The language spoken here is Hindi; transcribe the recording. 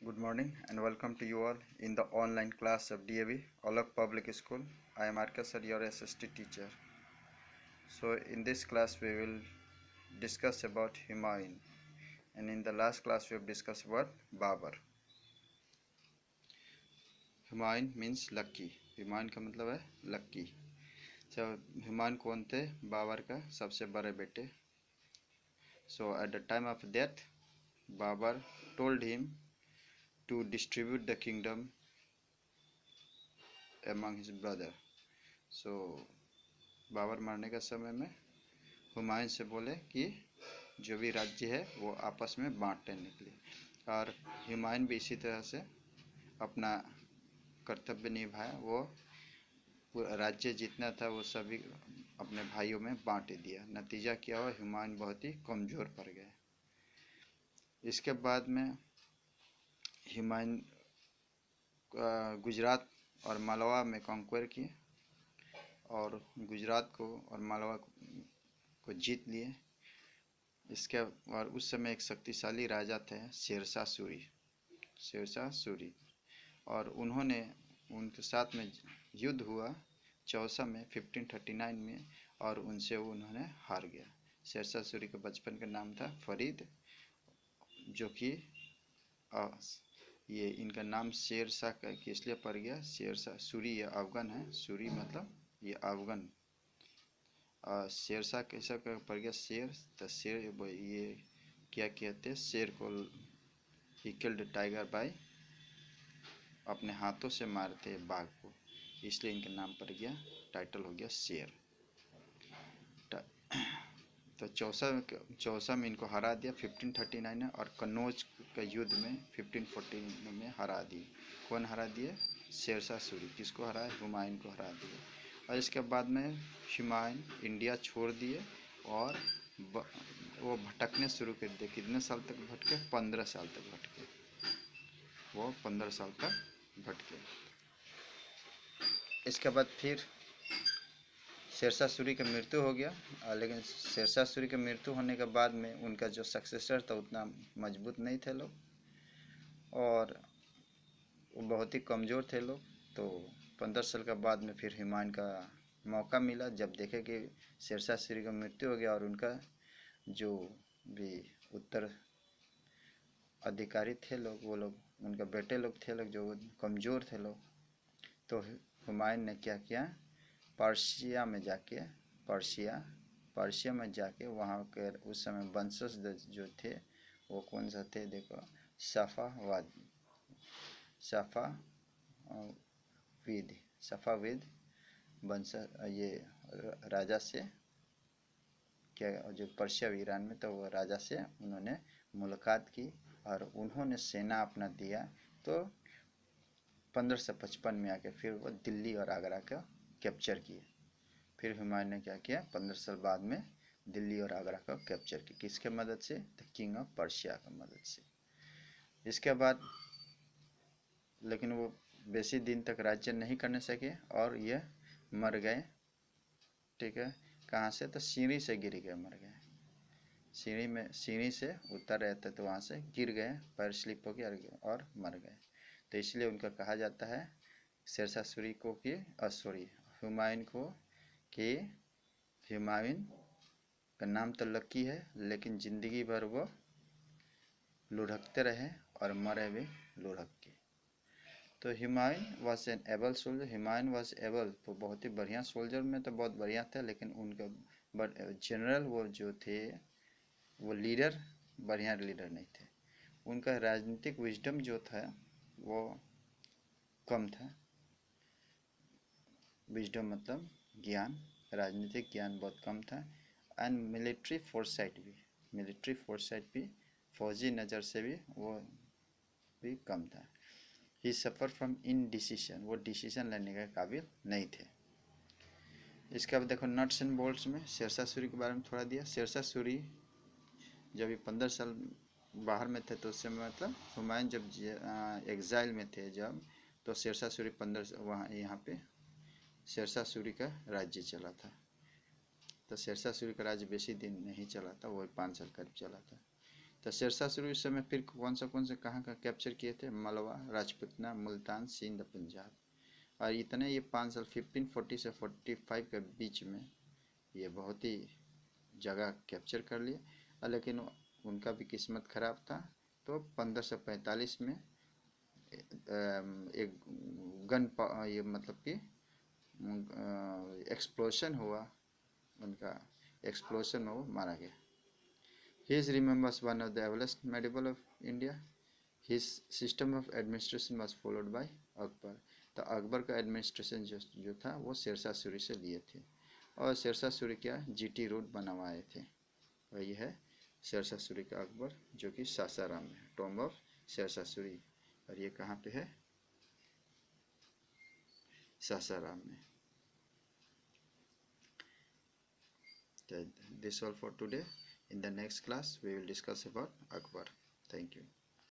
Good morning and welcome to you all in the online class of DAV, Olak Public School. I am Arka sir, your SST teacher. So in this class we will discuss about Humayun, and in the last class we have discussed about Babur. Humayun means lucky. Humayun का मतलब है lucky. So हुमायूं कौन थे? बाबर का सबसे बड़े बेटे. So at the time of death, Babur told him to distribute the kingdom among his brother. So Babar मरने का समय में हुमायूं से बोले कि जो भी राज्य है वो आपस में बांट लेने के लिए, और हुमायूं भी इसी तरह से अपना कर्तव्य निभाया। वो राज्य जितना था वो सभी अपने भाइयों में बांट दिया। नतीजा क्या हुआ? हुमायूं बहुत ही कमज़ोर पड़ गए। इसके बाद में हुमायूं गुजरात और मालवा में कॉन्क्वेर किए और गुजरात को और मालवा को जीत लिए। इसके और उस समय एक शक्तिशाली राजा थे शेरशाह सूरी, और उन्होंने उनके साथ में युद्ध हुआ चौसा में 1539 में, और उनसे उन्होंने हार गया। शेरशाह सूरी के बचपन का नाम था फरीद, जो कि ये इनका नाम शेरशाह का इसलिए पड़ गया। शेरशाह सूरी ये अफगान है, सूरी मतलब ये अफगान। शेरशाह कैसा पड़ गया? शेर, तो शेर ये क्या कहते हैं? शेर को ही किल्ड टाइगर बाय, अपने हाथों से मारते हैं बाघ को, इसलिए इनका नाम पड़ गया, टाइटल हो गया शेर। तो चौसा में इनको हरा दिया 1539 में, और कन्नौज का युद्ध में 1514 में हरा दिए। कौन हरा दिए? शेरशाह सूरी। किसको हराया? हुमायूं को हरा दिया। और इसके बाद में हुमायूं इंडिया छोड़ दिए और वो भटकने शुरू कर दिए। कितने साल तक भटके? 15 साल तक भटके। वो 15 साल तक भटके। इसके बाद फिर शेरशाह सूरी का मृत्यु हो गया, लेकिन शेरशाह सूरी के मृत्यु होने के बाद में उनका जो सक्सेसर था उतना मजबूत नहीं थे लोग, और वो बहुत ही कमज़ोर थे लोग। तो 15 साल के बाद में फिर हुमायूं का मौका मिला, जब देखे कि शेरशाह सूरी का मृत्यु हो गया और उनका जो भी उत्तर अधिकारी थे लोग, वो लोग उनके बेटे लोग थे लोग जो कमज़ोर थे लोग, तो हुमायूं ने क्या किया? पर्शिया में जाके वहाँ के उस समय वंशज जो थे वो कौन सा थे? देखो, सफ़ाविद वंश, ये राजा से क्या, जो पर्शिया ईरान में, तो वो राजा से उन्होंने मुलाकात की और उन्होंने सेना अपना दिया। तो 1555 में आके फिर वो दिल्ली और आगरा का कैप्चर किए। फिर हुमायूं ने क्या किया? 15 साल बाद में दिल्ली और आगरा का कैप्चर किया। किसके मदद से? द किंग ऑफ पर्शिया की मदद से। इसके बाद लेकिन वो बेसी दिन तक राज्य नहीं करने सके और ये मर गए। ठीक है, कहाँ से? तो सीढ़ी से गिर गए, मर गए। सीढ़ी से उतर रहे थे तो वहाँ से गिर गए, पैर स्लिप हो गया और मर गए। तो इसलिए उनका कहा जाता है शेरशाह सूरी को कि हुमायूं को कि हुमायूं का नाम तो लकी है, लेकिन ज़िंदगी भर वो लुढ़कते रहे और मरे भी लुढ़क के। तो Humayun was an able soldier. Humayun was able, तो बहुत ही बढ़िया सोल्जर में तो बहुत बढ़िया थे, लेकिन उनका बट जनरल वो जो थे वो लीडर, बढ़िया लीडर नहीं थे। उनका राजनीतिक विजडम जो था वो कम था। विजडम मतलब ज्ञान, राजनीतिक ज्ञान बहुत कम था। एंड मिलिट्री फोर्साइट भी फौजी नज़र से भी वो भी कम था। ही सफ़र फ्रॉम इनडिसीजन, वो डिसीजन लेने के काबिल नहीं थे। इसके बाद देखो नट्स एंड बोल्ट्स में शेरशाह सूरी के बारे में थोड़ा दिया। शेरशाह सूरी जब ये 15 साल बाहर में थे तो उस समय मतलब हुमायूं जब एग्जाइल में थे जब, तो शेरशाह सूरी 15 वहाँ यहाँ पे शेरशाह सूरी का राज्य चला था। तो शेरशाह सूरी का राज्य बेसी दिन नहीं चला था, वो 5 साल करीब चला था। तो शेरशाह सूरी उस समय फिर कौन सा कहाँ का कैप्चर किए थे? मलवा, राजपूतना, मुल्तान, सिंध, पंजाब। और इतने ये 5 साल 1540 से 45 के बीच में ये बहुत ही जगह कैप्चर कर लिए। लेकिन उनका भी किस्मत खराब था। तो 1545 में एक ये मतलब कि एक्सप्लोशन हुआ, उनका एक्सप्लोशन में वो मारा गया। He is remembered as one of the ablest medieval of India. His system of administration was followed by Akbar. तो अकबर का एडमिनिस्ट्रेशन जो था वो शेरशाह सूरी से लिए थे। और शेरशाह सूरी क्या जीटी रोड बनवाए थे। और यह है शेरशाह सूरी का अकबर, जो कि सासाराम में है, टॉम्ब ऑफ शेरशाह सूरी। और ये कहाँ पे है? सासाराम में। This all for today. In the next class we will discuss about Akbar. Thank you.